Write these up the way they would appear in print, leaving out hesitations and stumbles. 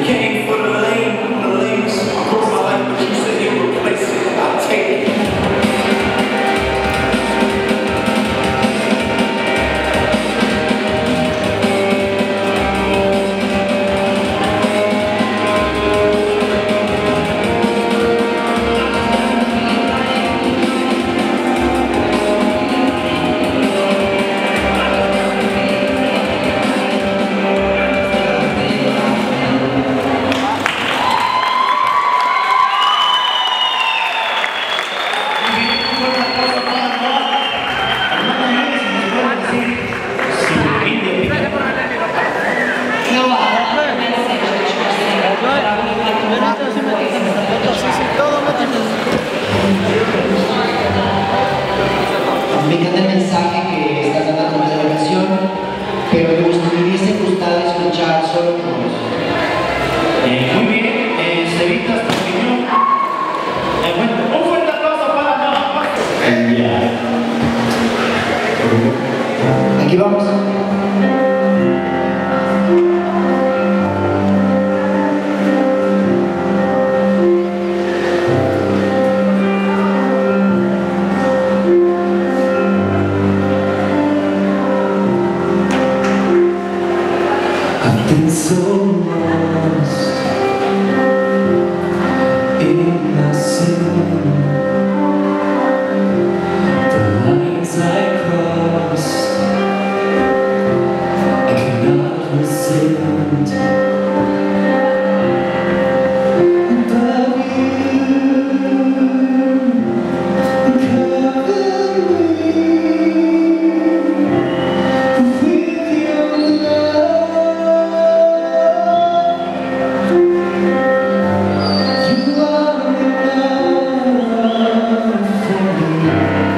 came for the lanes. I broke my life, but you said you replace it. I'll take it. Me encanta el mensaje que estás dando con la delegación, pero me hubiese gustado escuchar solo tu voz. Muy bien, Cevita, tu opinión. Bueno, un fuerte aplauso para nada. Aquí vamos. I've been so lost in my sin. The lines I crossed, I cannot resist. But you cover me with your love. You are enough for me.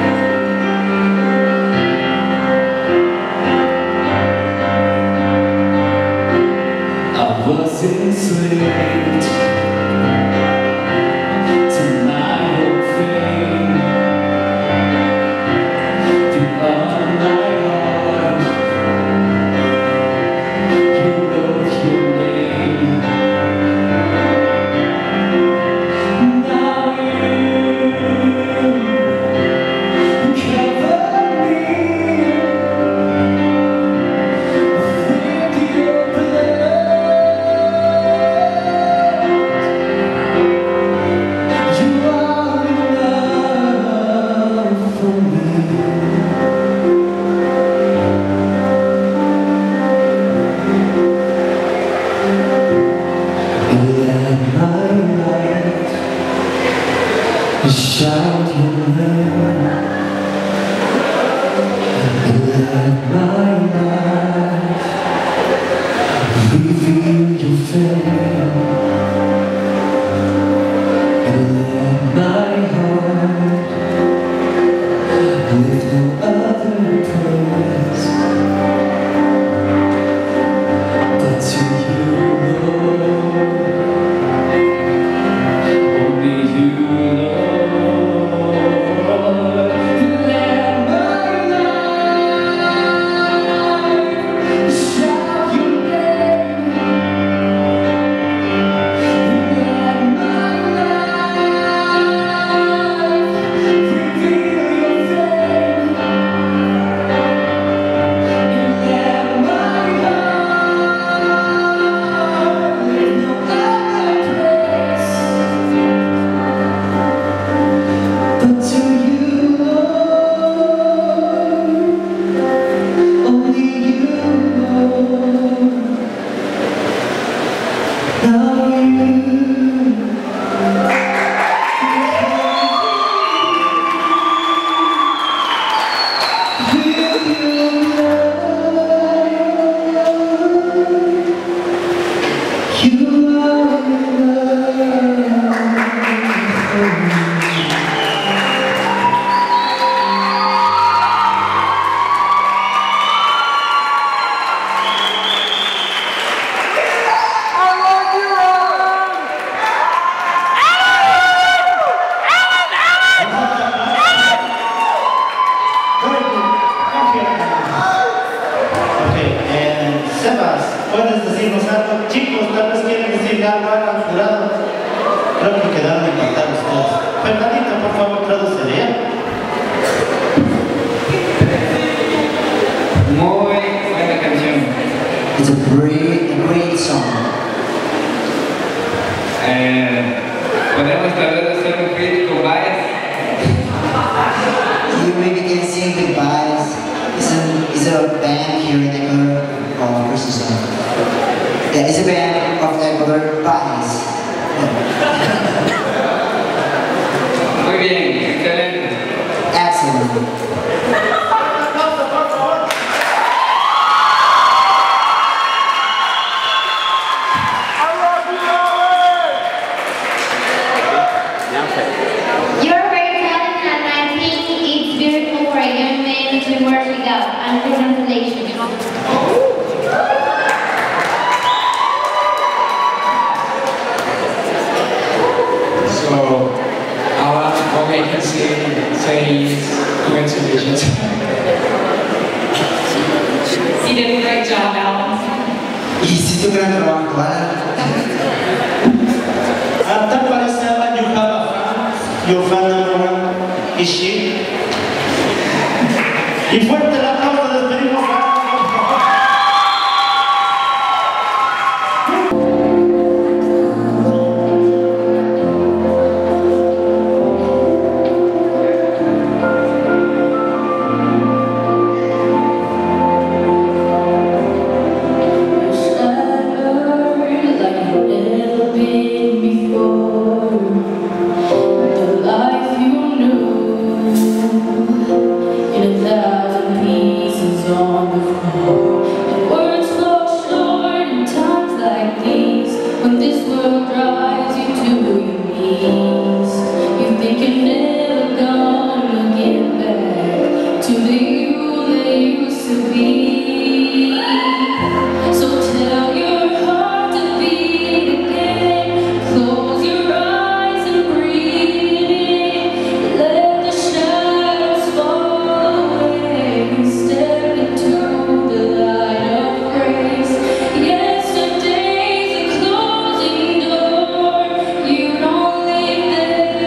I was enslaved to my own fame. You are my heart. You wrote your name. Now you cover me with your blood. You are enough for me. Let my light shout your name. Let my light reveal your fame. Let my heart lift no other praise but to you, Lord. Only you, Lord. algo al jurado. Creo que quedaron impactados todos. Fernandito, por favor, tradúcele, ¿ya? Muy buena canción. It's a great song. Podemos tal vez hacer un feat con bias. You maybe can sing goodbyes. Is there a band here in Ecuador? Oh, versus yeah, it's a band of Ecuador, Bias. Muy bien, excelente. Excellent. You're very talented and I think it's beautiful for a young man to work it out. And congratulations. So, all I can say is congratulations. You did a great job, Alan. Hiciste un gran trabajo, Tal parece, Alan, you have a fan. Your fan number one is she. Y fuerte el aplauso, despedimos a Alan. You don't live there.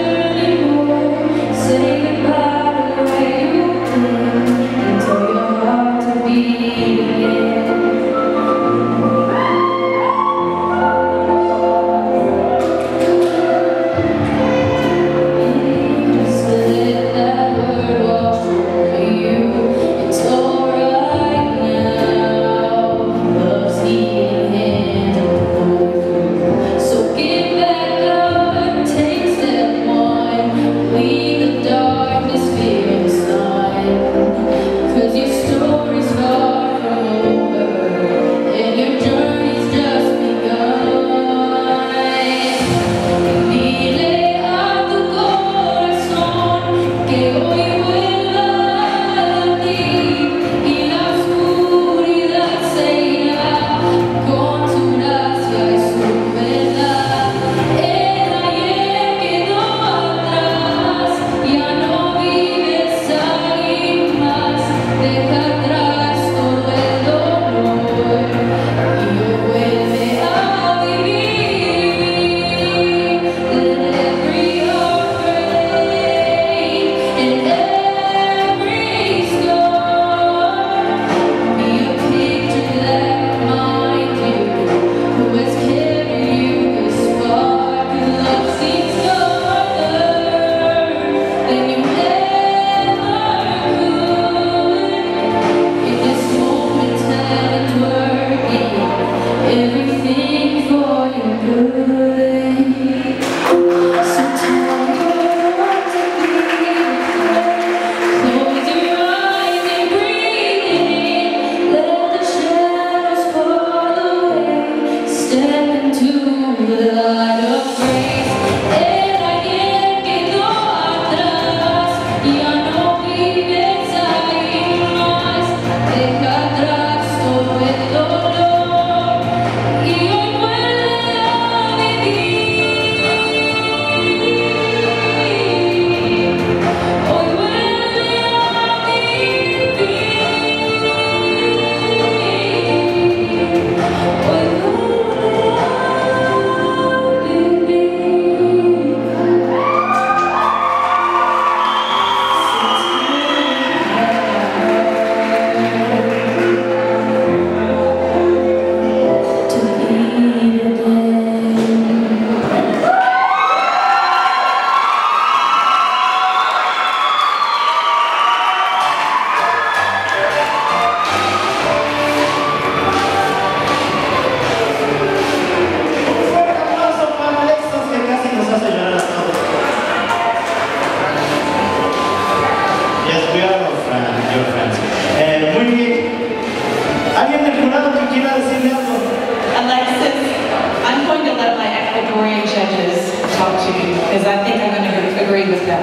vida.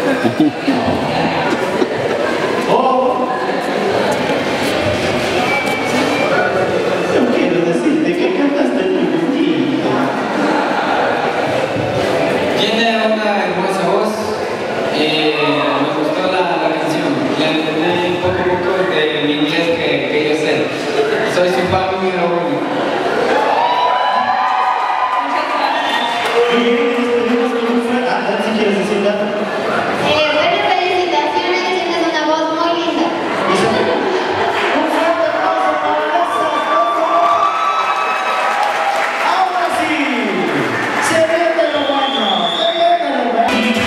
Oh, yo quiero decirte que cantaste muy bonito. Tiene una hermosa voz. Me gustó la canción. La entendí un poco del inglés que quería hacer. Soy su fan número 1. Muy bien, despedimos con un fuerte. Ah, si quieres decir algo. Bueno, felicitaciones, tienes una voz muy linda. Un fuerte aplauso para esa cosa. Ahora sí, se viene lo bueno, se viene lo bueno.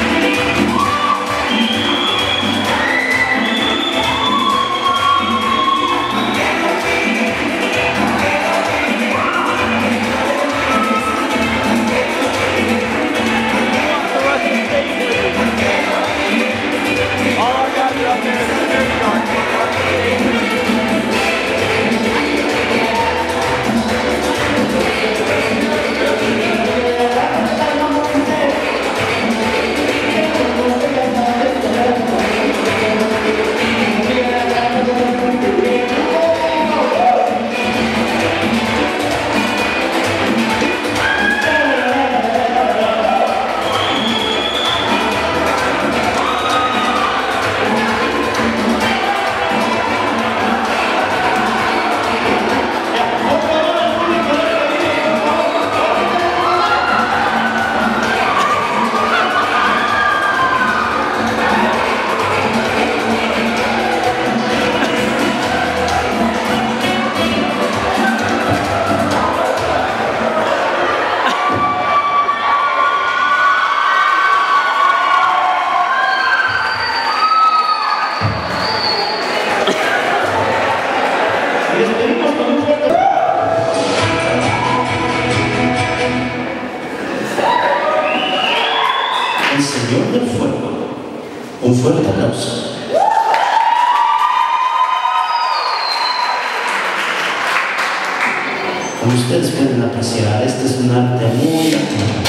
Despedimos con un fuerte. El Señor del Fuego. Un fuerte aplauso. Como ustedes pueden apreciar, este es un arte muy actual.